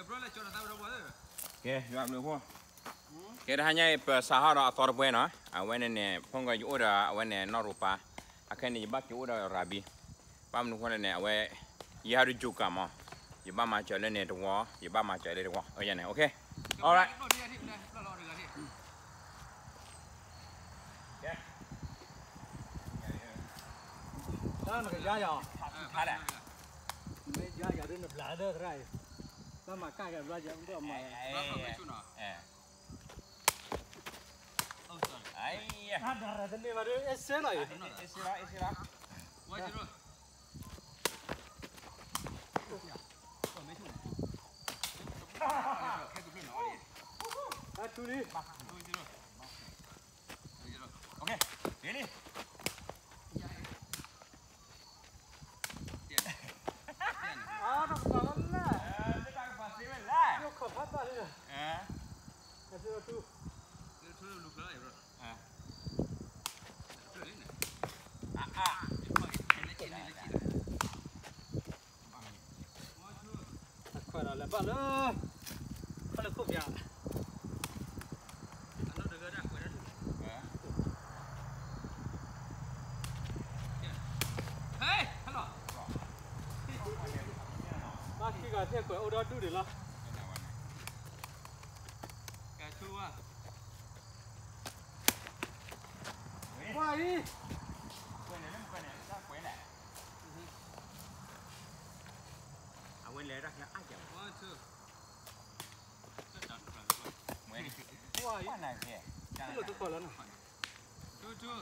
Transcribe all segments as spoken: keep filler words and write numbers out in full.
Okay, jawab dulu. Kita hanya pesahara atau buena. Awen ni punggai ora awen ni narupa. Akan ni baki ora rabi. Pam nu kena ni awen. Ia harus juga mah. Iba macam ni tu wah. Iba macam ni tu wah. Oh ya ni, okay. Alright. Đó là cái giá giò. Hả đấy? Mấy giá giò đến là đỡ rồi. Nó mà cái cái giá giò cũng có mà. Ai. Hả đó là nên mà được ép xé rồi. Ép xé ép xé. Quay chứ rồi. À chú đi. Okay, đi đi. À nó có lắm nè. Kita tak pasti lah. Nó khó phát ra đi. Eh. Cái thứ two. Cái thứ lục lại rồi. Ah. Thứ này này. Ah ah. Khỏi là là bạn ơi. Không là khúc nhà. Nó được ra quay ra. Hey, hello. Bác khi cả theo quay ô đó đủ để lo. Cái thứ à. Quay đi. Quay này, quay này, ra quay lại. À quên lẽ ra nhà ai vậy? One two. Quay. Quay. Quay này kìa. Cái lượt tôi khỏi lớn này. Two two.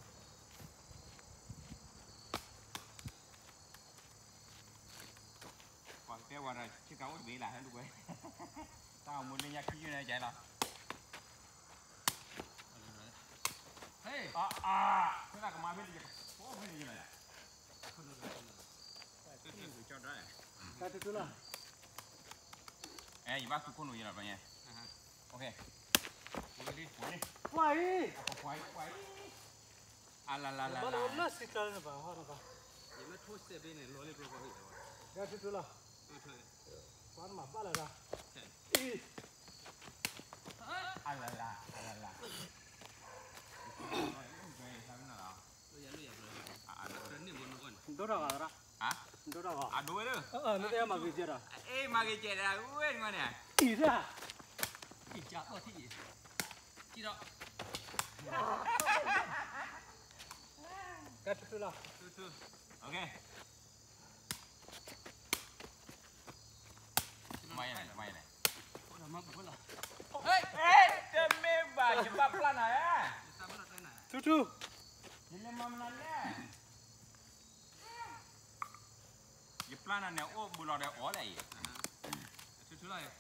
Còn kéo qua rồi, chứ cậu bị lại hết luôn quay. Tao muốn đi nhặt cái này chạy nào. Hey. À à. Thế là có mà biết gì? Có biết gì này? Cái gì cho đó. Cái thứ là. Eh, bác con nuôi là nha. Ok. Quay đi. Quay đi. Quay đi. Quay quay. À la la la. Bắt đầu nó xịt ra nó vào, hoa nó vào. Vậy mà thôi sẽ bên này lôi lên rồi vậy. Cái thứ là. Quán mà bắt là ra. Đi. À la la, à la la. Đâu đâu à ra? Hả? Đâu đâu à? À đuôi đó. Ờ, nó đây mà cái gì đó? Ê mà cái chuyện là quên mà nè. Ý ra. Ý chả có gì. Chỉ đó. Cái thứ là. Two two. Ok. Mày này, mày này. Ủa mà bữa là. Ê, ê, cái mê bà chỉ bắp lan này á. Sao bữa đây này? Chú chú. Nhìn lên mâm lan nè. Cái plan này ô bù lò này ó này. Two two lại.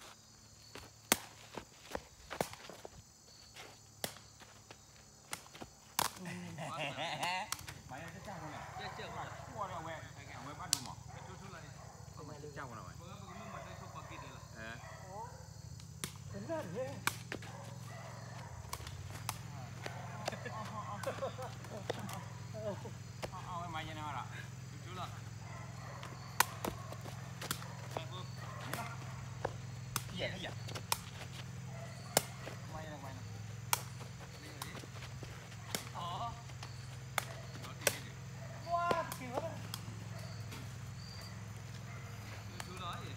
Mày ăn cái cháo không này? Chết chết rồi. Qua đâu vậy? Cái cái quay bắt đúng không? Two two lại. Mày cái cháo nào vậy? Bữa bữa mình đây chụp baki đây là. Ờ. Cái này nhé. Ờ, mày như nào rồi? Two two là. Cái gì cái gì? Quay này quay này. Ờ. Wow, kìa đó. Two two đó gì?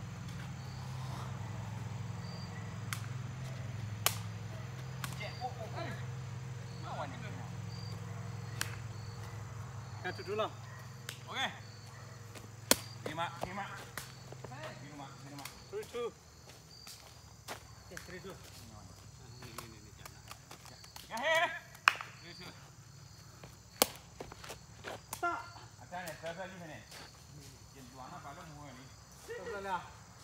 Cái thứ là. Ok. Đi mà, đi mà. Đi mà, đi mà. Three two. Cái three two. Này này này chả nào. Nghe hết. Two two. Ta. À cái này phải phải đi thế này. Chuyện đoán nó phải nó mua đi. Tập là nào.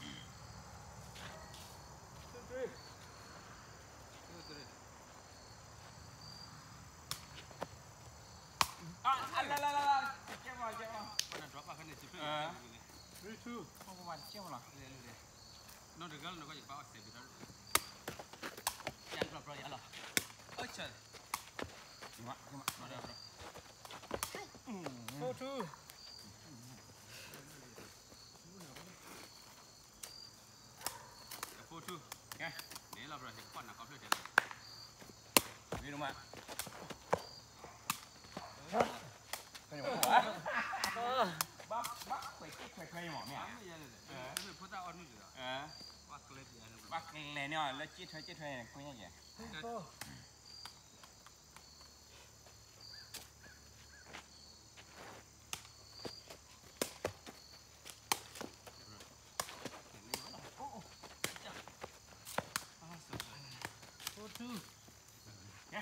Two three. Two three. À, la la la la. Chết vào, chết vào. Mana drop akan chip. Ờ. Three two. Không có bạn chết vào. Lihat lihat. No the girl no có gì bảo sẽ bị đó. Jangan drop rồi Allah. Ôi trời. Đi mà, đi mà. Nó drop rồi. Four two. two. Ya. Ni lah bro, cepat nak upload je. Di rumah. Bak bak kuih kuih kuih mau ni. Apa ya ni? Ni putar orang ni juga. Eh. Bak kelet ya ni. Bak le ni ah, le cit cit cit kuih ni je. Four two. Ya.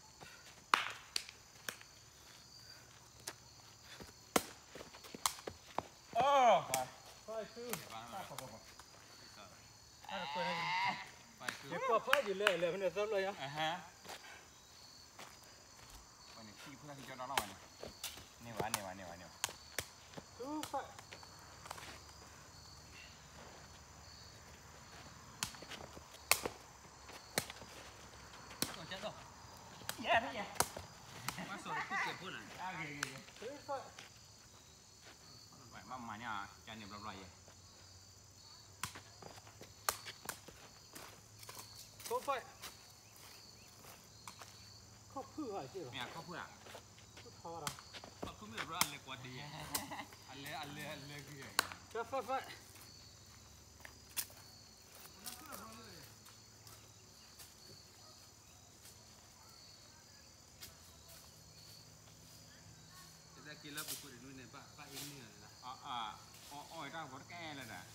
Oh, Five two. Five two. Dia kau apa je le le mana tahu lah ya. aha. Wah ni si pula hijau dalam ni. Ni wah ni wah ni wah ni. Two five. Kau jatuh. Ya ni ya. Masuk tu ke pun lah. Okey okey okey. Three five. Baik, mama ni ah, jangan ni belah-belah je. Four five. Kau phu hả chứ? Ni kau pula. Phu thao ra. Aku ni bro, ale kuat dia. Ale ale ale dia. Five five five. Kita kira buku di ni pak pak ini lah. Ah ah. Oh oh, dah buat kaya lah dah.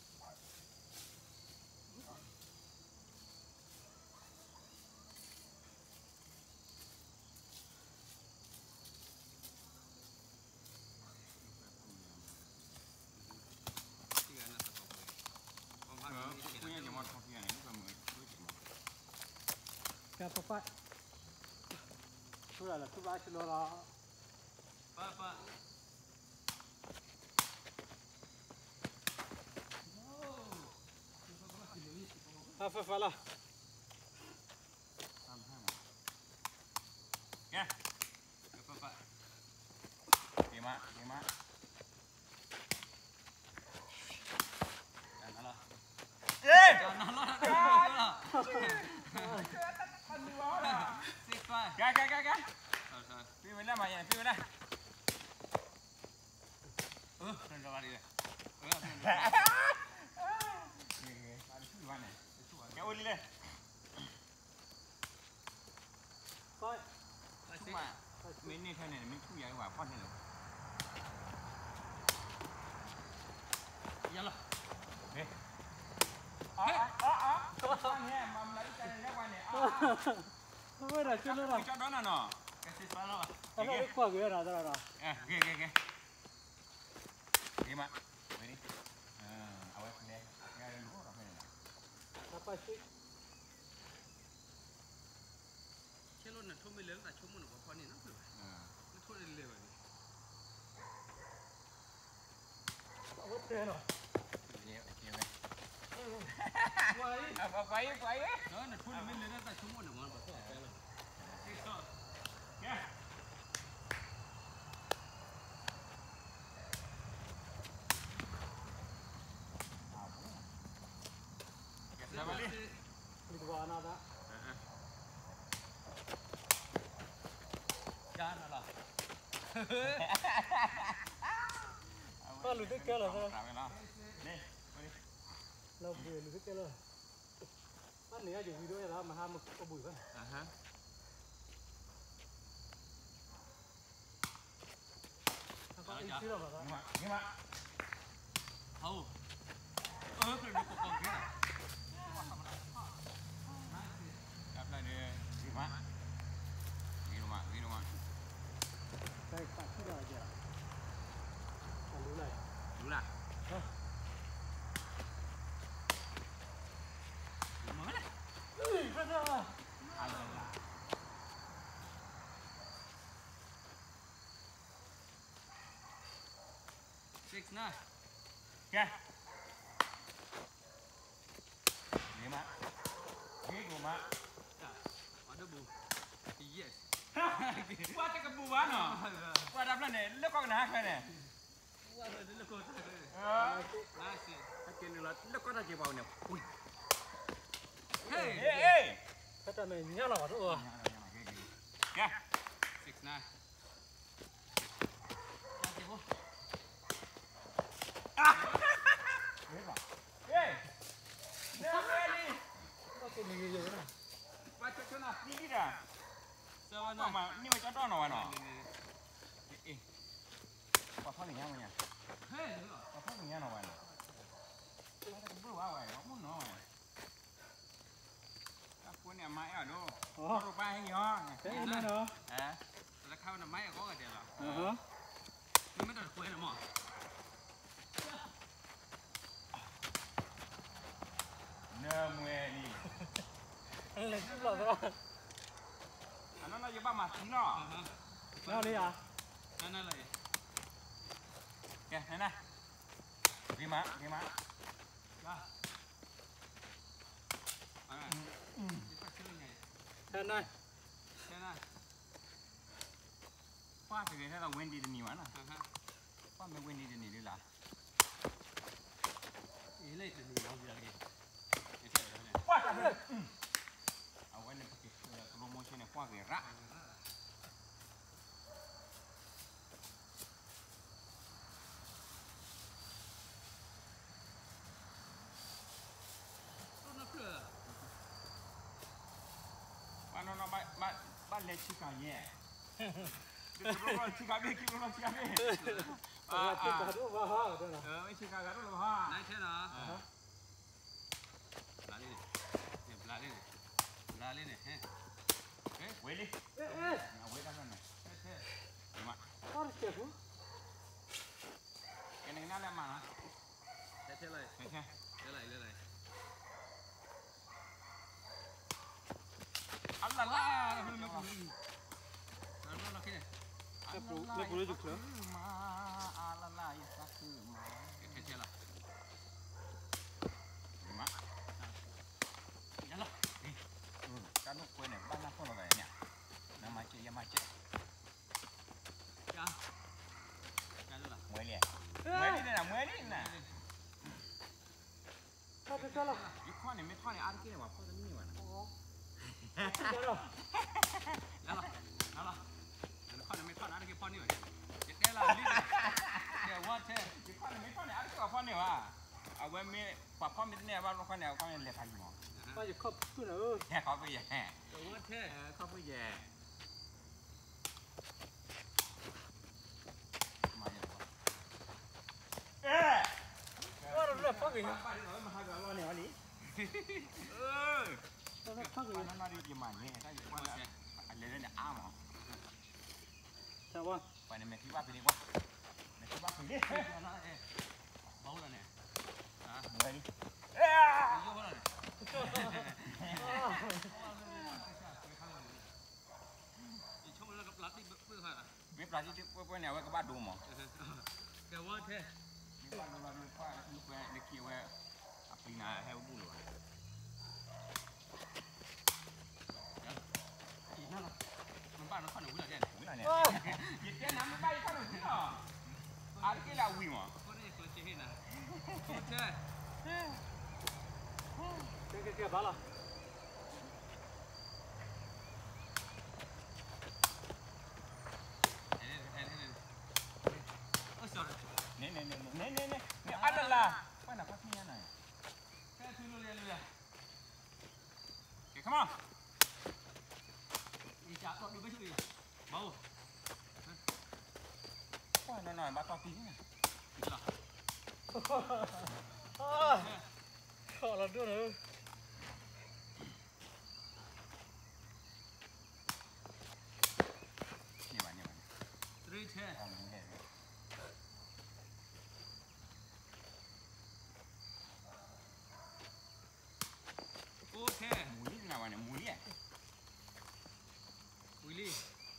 Tiga anak satu boy. Pemaham ini Punya kira. je mod kopi ni, bukan mod. Five five five. 出来了，出来去了啦。 Pak pak. Five five five lah. Ya. Pak pak. Lima, lima. Jangan lah. Eh! Jangan lah. Six five. Gak, gak, gak, gak. Sorry sorry. Pergi mana mak ya? Pergi mana? Oh, rendah lagi dah. Oh, Di mana? Kau boleh le. Five. Cuma minit kan ni, minit tu ya, wah, pon ni. Yalah. Eh. Ah ah ah. Pon ni, mam lagi kan ni wan ni. Ah. Không biết là chưa nữa rồi. Cho đó là nó. Kasih salah. Anh nói qua cái nào ra rồi. Eh, okey okey okey. Lima. Ready? Ah, awak ni. Ya, dulu apa ni? Apa sih? Kalau nak thua milen tak cuma nak apa ni nak tu. Ah. Nak thua dia lewa ni. Apa thế rồi? Okey, okey okey. Quay. Apa baik, baik. Đó nak thua milen tak cuma nak mana apa apa lah. Ya. Dah balik. Đi qua nào đó. Jangan lah. Có lùi thích kia là sao? Ramai lah. Ni, mari. Lâu về lùi thích kia là. Bắt nãy dùng video đó mà ham một có bụi vậy. Aha. Apa ini sih lah pak? Lima, lima. Tahu. Oh, kena dukung kau kira. Apa dia? Lima. Pergi rumah, pergi rumah. Đây phải chứ là gì? Còn lùi này. Dulu lah. Mana lah? Ui, phát ra. Alah. Six nah. Okey. Lima. Pergi rumah. Tak. Ada bu. Yes. Buat tak kebuan no. Buat apa ni? Lu kau nak apa ni? Wah, ada lekor tak ada. Ah. Nasi. Akin ni lah. Lu kau nak je bau ni. Ui. Hey. Hey, hey. Kata main nyala waktu oh. Ya. Six nine. Oke, bu. Hey. Nama ni. Kata ni je kan. Baca cuna tinggi dah. Sama Nama ni macam mana wana? Eh. Apa ni yang mana? Hey. Apa ni yang wana? Ada bulu awal, kamu no. Aku ni amai ada. Baru pakai ni ha. Cái này đó. Eh. แล้วเข้าน้ำไม้ก็กระเดียวละ Ờ hả. นี่ไม่ต้องคุยนะหมอ Nama ni. Anh lấy chút lọ đó. Anak nak jebak mati no. Nào đi à? นั่นอะไร Ya, nana. Lima, lima. อะไรอืมนี่ชื่อไง Đây này. ใช่ไหม Wah, kita dah Wendy ni mana? อ่าฮะ Wah, me Wendy ni ni lah. อีเล่จะมีเราอยู่อะไรไม่ใช่แล้วเนี่ย Wah, tak ada. Awak ni pakai promotion ni kuah gerak. ต้นน้ำเกลือ Mana nak bat bat bat lecik kaya. Dia orang cik kaya, kita orang cik kaya. Ờ chị cả đũa vào ha đây này. เออไม่ใช่การรู้หรอกพ่อนายใช่เหรอปลาเล่เนี่ยปลาเล่เนี่ยปลาเล่เนี่ยเฮ้เฮ้เว้ยดิ Ê ê. เอาเว้ยกันหน่อยเฮ้เฮ้มา Có được kẹp không? แกนึงนั่นแหละมาเฮ้เท่เลยใช่ใช่เท่เลยเท่เลยอัลลาล่านั่นนั่นเราคิดเนี่ย Kẹp bù, kẹp bù được chưa? มาอัลลาล่าอย่าสักคือมาเท่เท่ละมายันละการนุกคุยเนี่ยบ้านนักคนอะไรเนี่ยน้ำมาเจยามาเจยันยันละมวยเนี่ยมวยนี่นะมวยนี่นะ Sao thế sao là? ยุคข้อเนี่ยไม่ข้อเนี่ยอาร์ตเกี่ยวกับพ่อจะมีวะนะ Đây rồi. ยันละยันละเดี๋ยวข้อนี้ไม่ทอดนะเดี๋ยวข้อนี้เหรอเดี๋ยวละรีบเดี๋ยวว่าเท่ยุคข้อเนี่ยไม่ข้อเนี่ยอาร์ตเกี่ยวกับพ่อเนี่ยวะเอาไว้มีปะพ่อมีเนี่ยว่าข้อเนี่ยข้อเนี่ยเลี้ยงใครอยู่มั้ง Bao giờ khóc cứ nào ơi. แค่เขาไปแย่เดี๋ยวว่าเท่เออเขาไปแย่มาอย่างวะเอ๊ะ Có được được phát gì? ป้าที่เรามาหากันเราเนี่ยวันนี้เออ Sao nó phát gì? ป้านั่นน่าดีมาเนี่ยถ้าอยู่ว่าอะไรเนี่ยอ้ามเหรอ Chào con. ไปในเมทิว่าไปดีกว่าเมทิว่าไปดิยันละเอ๊ะเบาแล้วเนี่ยอ่ะเหนื่อยดิเอ๊ะเยอะแล้วเนี่ยอีช่วงนั้นกับรัดนี่เพื่อใครอ่ะเว็บไซต์ที่เว็บเนี่ยเว็บก็บ้าดูมั้งเดี๋ยวว่าเท่เว็บบ้าดูเราดูว่าลูกเว็บเล็กเกี่ยวเว็บอัปลีนาให้บุญเลยอีนั่นละมันบ้านมันข้าวหนูเหรอเด่นบุญอะไรเนี่ยยิ่งแค่น้ำไม่ไปข้าวหนุ่มที่หรออาร์ตเกี่ยววิ่งมั้งคนนี้คนเชี่ยนะคนเท่ Cái cái kia báo là. เอ้ยเอ้ยเอ้ยโอ้ย sorry เนี่ยเนี่ยเนี่ยเนี่ยเนี่ยเนี่ยอัลลาว่าน่ะพักนี้ยังไงแค่ทุนเรียนเลยโอเค come on อีจ่าก็ดูไม่ช่วยเบาว่าหน่อยๆบ้าต่อตีนี่อีกเหรอ À. Họ là đứa nữa. เนี่ยวันเนี่ยวัน three เท่ทำเนี่ยโอ้เท่หมูนี่นะวันเนี่ยหมูเนี่ยวิลลี่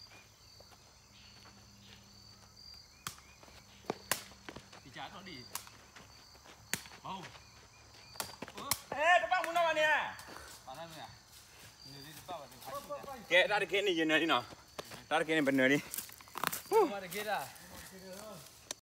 อีจ่าก็ดีเบาเออเอ๊ะจะบ้ามึงนะวันเนี่ยตอนนั้นเนี่ยนี่นี่ป้าว่าเป็นใครแกได้แค่นี้ยืนนี่เนาะได้แค่นี้เป็นเนื้อดิมาเด็กอ่ะ